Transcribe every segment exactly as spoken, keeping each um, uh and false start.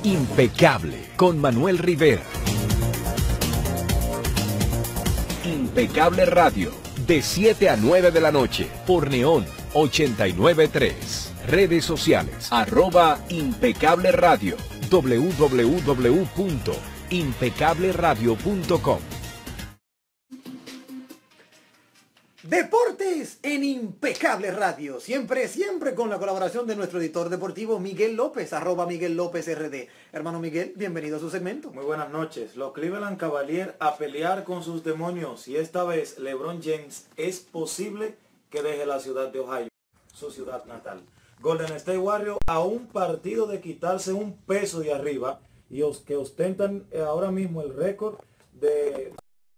Impecable con Manuel Rivera. Impecable Radio, de siete a nueve de la noche, por Neón ochenta y nueve punto tres. Redes sociales, arroba Impecable Radio, doble u doble u doble u punto impecable radio punto com. Deportes en Impecable Radio, siempre, siempre con la colaboración de nuestro editor deportivo Miguel López, arroba Miguel López R D. Hermano Miguel, bienvenido a su segmento. Muy buenas noches. Los Cleveland Cavaliers a pelear con sus demonios y esta vez LeBron James es posible que deje la ciudad de Ohio, su ciudad natal. Golden State Warriors a un partido de quitarse un peso de arriba y os, que ostentan ahora mismo el récord de...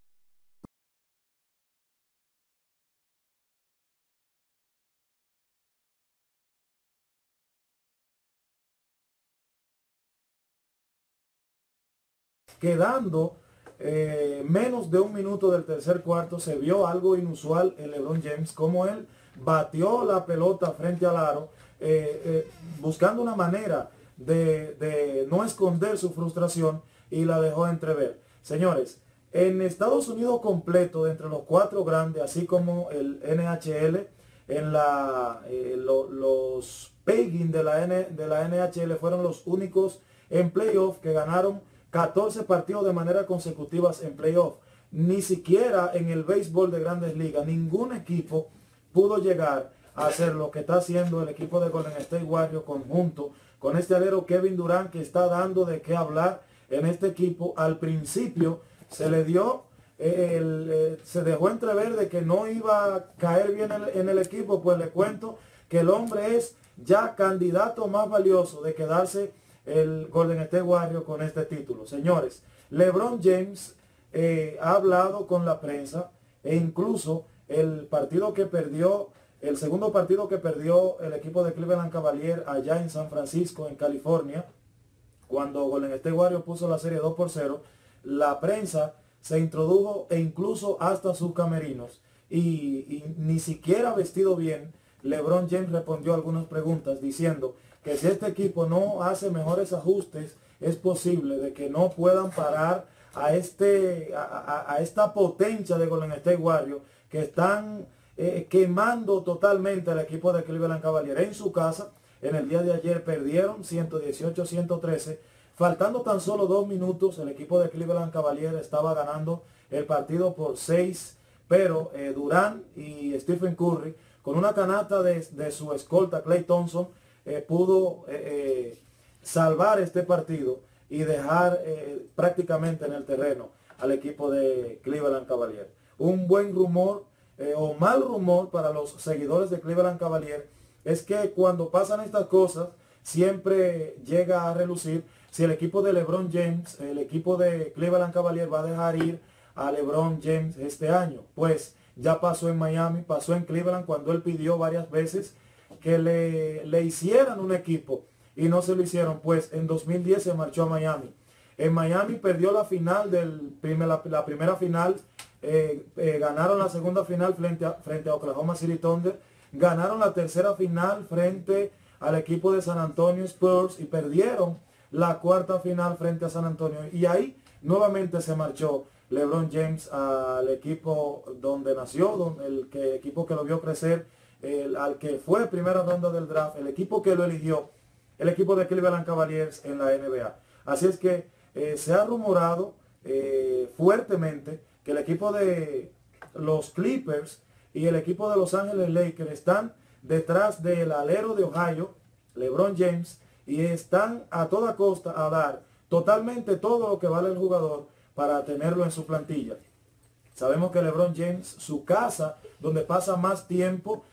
Quedando eh, menos de un minuto del tercer cuarto, se vio algo inusual en LeBron James, como él batió la pelota frente al aro, eh, eh, buscando una manera de, de no esconder su frustración y la dejó entrever. Señores, en Estados Unidos completo, de entre los cuatro grandes, así como el N H L, en la, eh, lo, los Peigin de la, N, de la N H L fueron los únicos en playoff que ganaron catorce partidos de manera consecutiva en playoff. Ni siquiera en el béisbol de Grandes Ligas, ningún equipo pudo llegar a hacer lo que está haciendo el equipo de Golden State Warriors conjunto con este alero Kevin Durant, que está dando de qué hablar en este equipo. Al principio se le dio, eh, el, eh, se dejó entrever de que no iba a caer bien en el, en el equipo. Pues le cuento que el hombre es ya candidato más valioso de quedarse el Golden State Warriors con este título. Señores, LeBron James eh, ha hablado con la prensa, e incluso el partido que perdió, el segundo partido que perdió el equipo de Cleveland Cavaliers allá en San Francisco, en California, cuando Golden State Warriors puso la serie dos por cero, la prensa se introdujo e incluso hasta sus camerinos, y, y ni siquiera vestido bien, LeBron James respondió algunas preguntas diciendo que si este equipo no hace mejores ajustes, es posible de que no puedan parar a, este, a, a, a esta potencia de Golden State Warriors, que están eh, quemando totalmente al equipo de Cleveland Cavaliers en su casa. En el día de ayer perdieron ciento dieciocho a ciento trece. Faltando tan solo dos minutos, el equipo de Cleveland Cavaliers estaba ganando el partido por seis, pero eh, Durant y Stephen Curry, con una canasta de, de su escolta Klay Thompson, Eh, pudo eh, eh, salvar este partido y dejar eh, prácticamente en el terreno al equipo de Cleveland Cavaliers. Un buen rumor eh, o mal rumor para los seguidores de Cleveland Cavaliers es que cuando pasan estas cosas siempre llega a relucir si el equipo de LeBron James, el equipo de Cleveland Cavaliers, va a dejar ir a LeBron James este año. Pues ya pasó en Miami, pasó en Cleveland cuando él pidió varias veces que le, le hicieran un equipo y no se lo hicieron. Pues en dos mil diez se marchó a Miami. En Miami perdió la final del primer, la, la primera final, eh, eh, ganaron la segunda final frente a, frente a Oklahoma City Thunder, ganaron la tercera final frente al equipo de San Antonio Spurs y perdieron la cuarta final frente a San Antonio, y ahí nuevamente se marchó LeBron James al equipo donde nació, donde el que, equipo que lo vio crecer, El, al que fue primera ronda del draft, el equipo que lo eligió, el equipo de Cleveland Cavaliers en la N B A. Así es que eh, se ha rumorado eh, fuertemente que el equipo de los Clippers y el equipo de Los Ángeles Lakers están detrás del alero de Ohio, LeBron James, y están a toda costa a dar totalmente todo lo que vale el jugador para tenerlo en su plantilla. Sabemos que LeBron James, su casa, donde pasa más tiempo,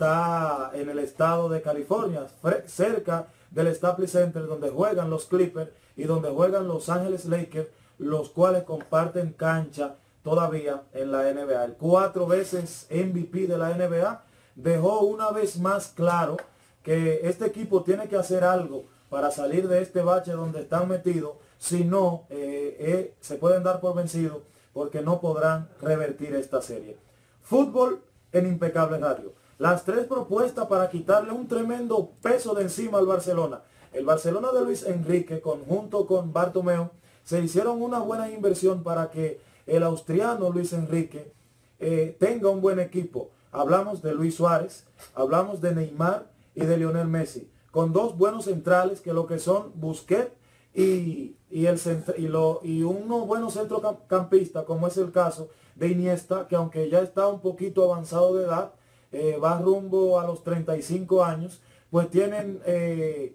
está en el estado de California, cerca del Staples Center, donde juegan los Clippers y donde juegan Los Ángeles Lakers, los cuales comparten cancha todavía en la N B A. El cuatro veces M V P de la N B A dejó una vez más claro que este equipo tiene que hacer algo para salir de este bache donde están metidos, si no eh, eh, se pueden dar por vencidos, porque no podrán revertir esta serie. Fútbol en Impecable Radio. Las tres propuestas para quitarle un tremendo peso de encima al Barcelona. El Barcelona de Luis Enrique, conjunto con Bartomeu, se hicieron una buena inversión para que el austriano Luis Enrique eh, tenga un buen equipo. Hablamos de Luis Suárez, hablamos de Neymar y de Lionel Messi, con dos buenos centrales que lo que son Busquets y, y, el, y, lo, y uno buenos centrocampistas, como es el caso de Iniesta, que aunque ya está un poquito avanzado de edad, eh, va rumbo a los treinta y cinco años, pues tienen eh,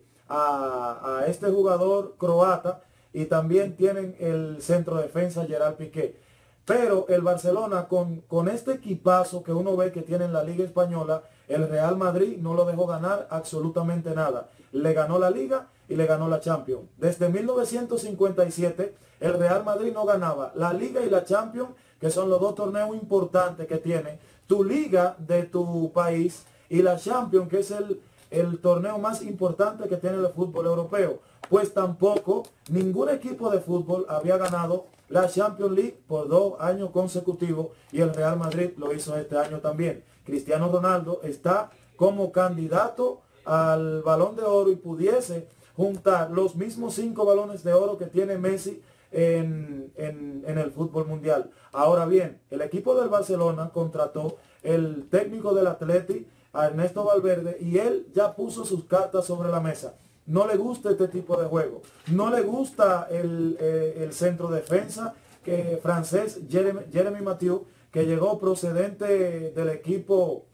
a, a este jugador croata y también tienen el centro defensa Gerard Piqué. Pero el Barcelona con, con este equipazo que uno ve que tiene en la Liga Española, el Real Madrid no lo dejó ganar absolutamente nada. Le ganó la Liga y le ganó la Champions. Desde mil novecientos cincuenta y siete el Real Madrid no ganaba la Liga y la Champions, que son los dos torneos importantes que tiene tu liga de tu país, y la Champions, que es el, el torneo más importante que tiene el fútbol europeo. Pues tampoco ningún equipo de fútbol había ganado la Champions League por dos años consecutivos, y el Real Madrid lo hizo este año también. Cristiano Ronaldo está como candidato al Balón de Oro y pudiese juntar los mismos cinco balones de oro que tiene Messi en, en, en el fútbol mundial. Ahora bien, el equipo del Barcelona contrató el técnico del Atleti, a Ernesto Valverde, y él ya puso sus cartas sobre la mesa. No le gusta este tipo de juego, no le gusta el, eh, el centro defensa que francés Jeremy, Jeremy Mathieu, que llegó procedente del equipo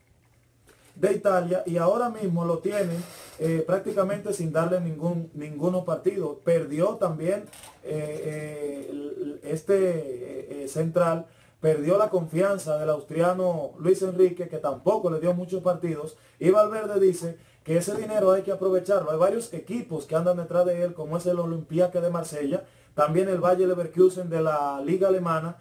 de Italia, y ahora mismo lo tienen eh, prácticamente sin darle ningún ninguno partido. Perdió también eh, eh, este eh, central, perdió la confianza del austriano Luis Enrique, que tampoco le dio muchos partidos, y Valverde dice que ese dinero hay que aprovecharlo. Hay varios equipos que andan detrás de él, como es el Olympique de Marsella, también el Bayer Leverkusen de la Liga Alemana,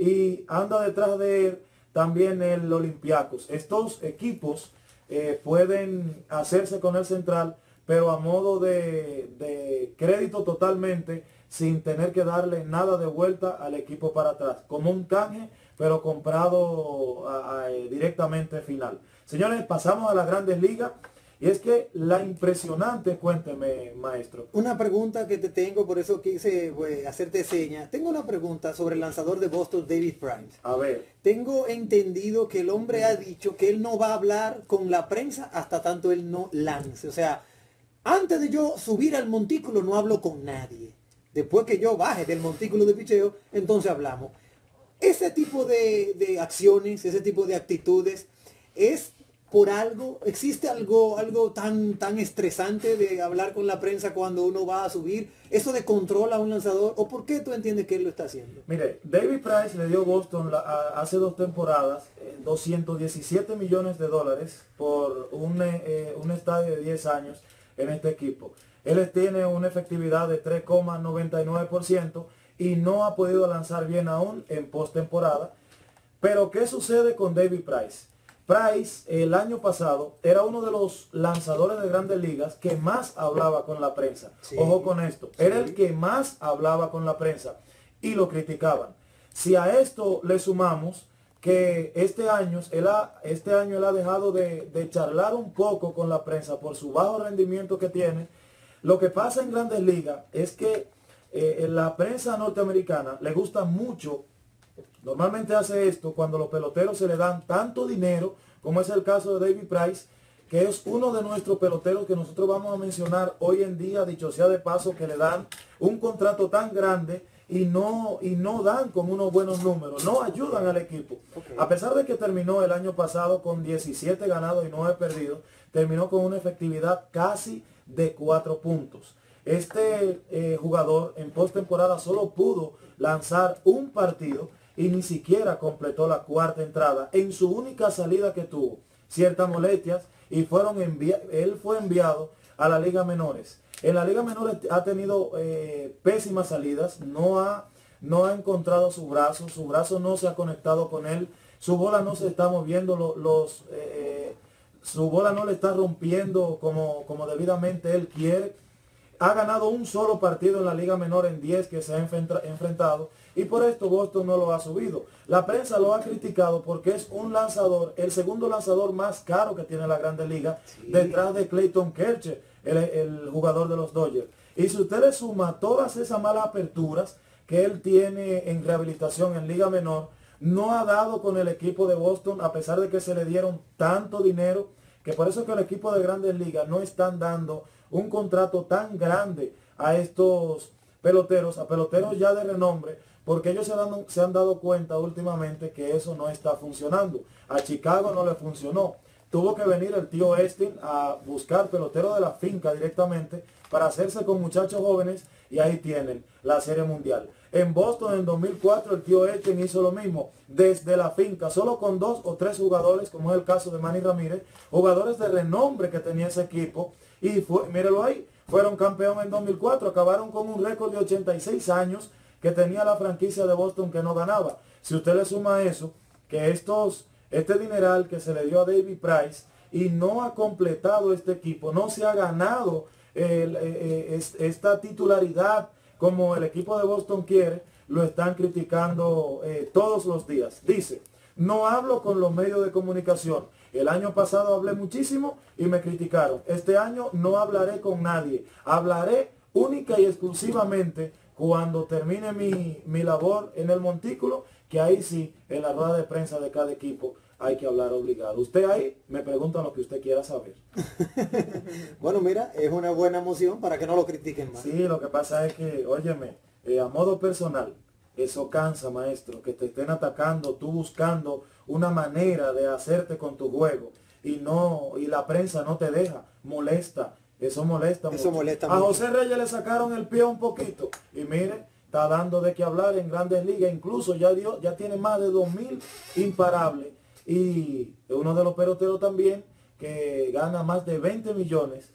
y anda detrás de él también el Olympiacos. Estos equipos eh, pueden hacerse con el central, pero a modo de, de crédito totalmente, sin tener que darle nada de vuelta al equipo para atrás, como un canje, pero comprado a, a, directamente final. Señores, pasamos a las Grandes Ligas. Y es que la impresionante, cuénteme, maestro. Una pregunta que te tengo, por eso quise pues, hacerte señas. Tengo una pregunta sobre el lanzador de Boston, David Price. A ver. Tengo entendido que el hombre ha dicho que él no va a hablar con la prensa hasta tanto él no lance. O sea, antes de yo subir al montículo no hablo con nadie. Después que yo baje del montículo de picheo, entonces hablamos. Ese tipo de, de acciones, ese tipo de actitudes, es... por algo, existe algo algo tan tan estresante de hablar con la prensa cuando uno va a subir, eso de control a un lanzador, o por qué tú entiendes que él lo está haciendo. Mire, David Price le dio Boston la, a, hace dos temporadas eh, doscientos diecisiete millones de dólares por un, eh, un estadio de diez años en este equipo. Él tiene una efectividad de tres coma noventa y nueve por ciento y no ha podido lanzar bien aún en postemporada. Pero ¿qué sucede con David Price? Price el año pasado era uno de los lanzadores de Grandes Ligas que más hablaba con la prensa. Sí, Ojo con esto, sí. Era el que más hablaba con la prensa y lo criticaban. Si a esto le sumamos que este año él ha, este año él ha dejado de, de charlar un poco con la prensa por su bajo rendimiento que tiene, lo que pasa en Grandes Ligas es que eh, la prensa norteamericana le gusta mucho. Normalmente hace esto cuando los peloteros se le dan tanto dinero, como es el caso de David Price, que es uno de nuestros peloteros que nosotros vamos a mencionar hoy en día, dicho sea de paso, que le dan un contrato tan grande y no, y no dan con unos buenos números, no ayudan al equipo. Okay. A pesar de que terminó el año pasado con diecisiete ganados y nueve perdidos, terminó con una efectividad casi de cuatro puntos. Este eh, jugador en postemporada solo pudo lanzar un partido y ni siquiera completó la cuarta entrada en su única salida que tuvo. Ciertas molestias y fueron él fue enviado a la Liga Menores. En la Liga Menores ha tenido eh, pésimas salidas, no ha, no ha encontrado su brazo, su brazo no se ha conectado con él, su bola no se está moviendo, los, los, eh, su bola no le está rompiendo como, como debidamente él quiere. Ha ganado un solo partido en la Liga Menor en diez que se ha enfrentado, y por esto Boston no lo ha subido. La prensa lo ha criticado porque es un lanzador, el segundo lanzador más caro que tiene la Grande Liga, sí, detrás de Clayton Kershaw. el, el jugador de los Dodgers. Y si usted le suma todas esas malas aperturas que él tiene en rehabilitación en Liga Menor, no ha dado con el equipo de Boston, a pesar de que se le dieron tanto dinero, que por eso es que el equipo de Grandes Ligas no están dando un contrato tan grande a estos peloteros, a peloteros ya de renombre, porque ellos se, dan, se han dado cuenta últimamente que eso no está funcionando. A Chicago no le funcionó. Tuvo que venir el tío Estin a buscar peloteros de la finca directamente para hacerse con muchachos jóvenes, y ahí tienen la Serie Mundial. En Boston en dos mil cuatro el tío Estin hizo lo mismo, desde la finca, solo con dos o tres jugadores, como es el caso de Manny Ramírez, jugadores de renombre que tenía ese equipo, y fue, mírelo ahí, fueron campeón en dos mil cuatro, acabaron con un récord de ochenta y seis años que tenía la franquicia de Boston que no ganaba. Si usted le suma eso, que estos, este dineral que se le dio a David Price y no ha completado este equipo, no se ha ganado el, eh, esta titularidad como el equipo de Boston quiere, lo están criticando eh, todos los días. Dice, no hablo con los medios de comunicación. El año pasado hablé muchísimo y me criticaron. Este año no hablaré con nadie. Hablaré única y exclusivamente cuando termine mi, mi labor en el montículo, que ahí sí, en la rueda de prensa de cada equipo, hay que hablar obligado. Usted ahí me pregunta lo que usted quiera saber. Bueno, mira, es una buena moción para que no lo critiquen más. Sí, lo que pasa es que, óyeme, eh, a modo personal, eso cansa, maestro, que te estén atacando, tú buscando una manera de hacerte con tu juego, y no, y la prensa no te deja, molesta, eso molesta Eso mucho. molesta A mucho. José Reyes le sacaron el pie un poquito, y mire, está dando de qué hablar en Grandes Ligas, incluso ya dio, ya tiene más de dos mil imparables, y es uno de los peloteros también que gana más de veinte millones,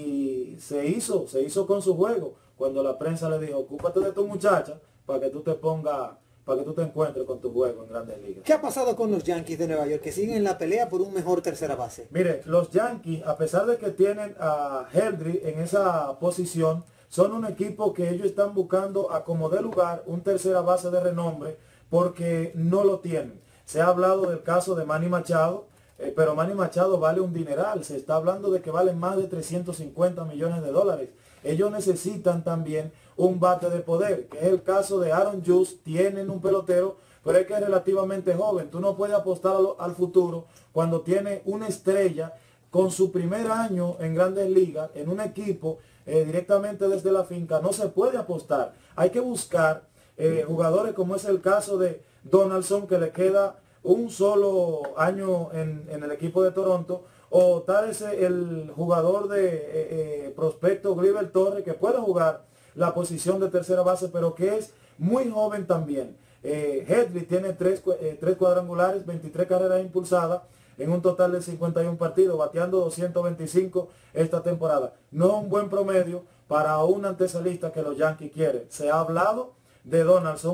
y se hizo, se hizo con su juego, cuando la prensa le dijo, ocúpate de tu muchacha, para que tú te pongas, para que tú te encuentres con tu juego en Grandes Ligas. ¿Qué ha pasado con los Yankees de Nueva York, que siguen en la pelea por un mejor tercera base? Mire, los Yankees, a pesar de que tienen a Heldry en esa posición, son un equipo que ellos están buscando a como de lugar un tercera base de renombre, porque no lo tienen. Se ha hablado del caso de Manny Machado, eh, pero Manny Machado vale un dineral. Se está hablando de que vale más de trescientos cincuenta millones de dólares. Ellos necesitan también un bate de poder, que es el caso de Aaron Judge. Tienen un pelotero, pero es que es relativamente joven. Tú no puedes apostar al, al futuro cuando tiene una estrella con su primer año en Grandes Ligas, en un equipo eh, directamente desde la finca. No se puede apostar. Hay que buscar eh, jugadores como es el caso de Donaldson, que le queda un solo año en, en el equipo de Toronto, o tal vez el jugador de eh, eh, prospecto Gleyber Torres, que puede jugar la posición de tercera base, pero que es muy joven también. Eh, Headley tiene tres, eh, tres cuadrangulares, veintitrés carreras impulsadas en un total de cincuenta y un partidos, bateando doscientos veinticinco esta temporada. No es un buen promedio para un antesalista que los Yankees quieren. Se ha hablado de Donaldson,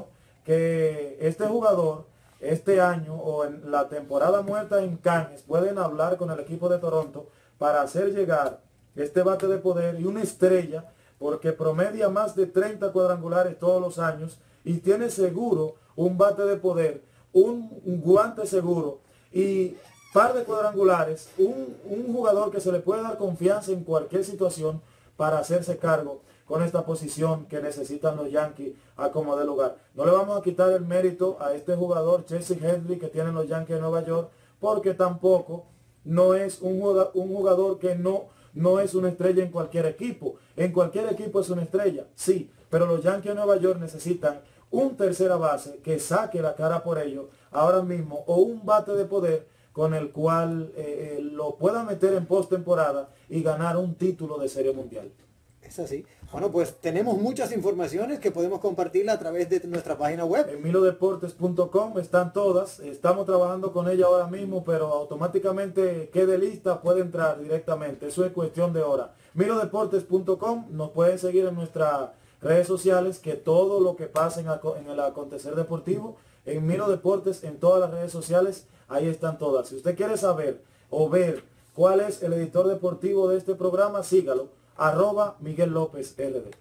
que este jugador este año o en la temporada muerta en Cannes pueden hablar con el equipo de Toronto para hacer llegar este bate de poder y una estrella, porque promedia más de treinta cuadrangulares todos los años y tiene seguro un bate de poder, un, un guante seguro y par de cuadrangulares, un, un jugador que se le puede dar confianza en cualquier situación para hacerse cargo con esta posición que necesitan los Yankees a como de lugar. No le vamos a quitar el mérito a este jugador Chelsea Headley que tienen los Yankees de Nueva York, porque tampoco no es un jugador, un jugador que no, no es una estrella en cualquier equipo. En cualquier equipo es una estrella, sí, pero los Yankees de Nueva York necesitan un tercera base que saque la cara por ellos ahora mismo, o un bate de poder con el cual eh, eh, lo pueda meter en postemporada y ganar un título de Serie Mundial. Es así. Bueno, pues tenemos muchas informaciones que podemos compartirla a través de nuestra página web. En milo deportes punto com están todas. Estamos trabajando con ella ahora mismo, pero automáticamente quede lista, puede entrar directamente. Eso es cuestión de hora. milo deportes punto com, nos pueden seguir en nuestras redes sociales, que todo lo que pasa en, en el acontecer deportivo, en Milo Deportes, en todas las redes sociales, ahí están todas. Si usted quiere saber o ver cuál es el editor deportivo de este programa, sígalo. Arroba Miguel López L D.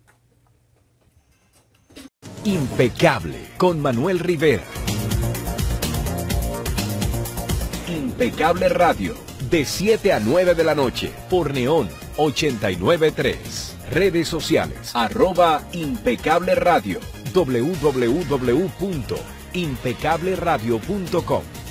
Impecable con Manuel Rivera. Impecable Radio, de siete a nueve de la noche, por Neón ochenta y nueve tres. Redes sociales, arroba Impecable Radio, w w w punto impecable radio punto com.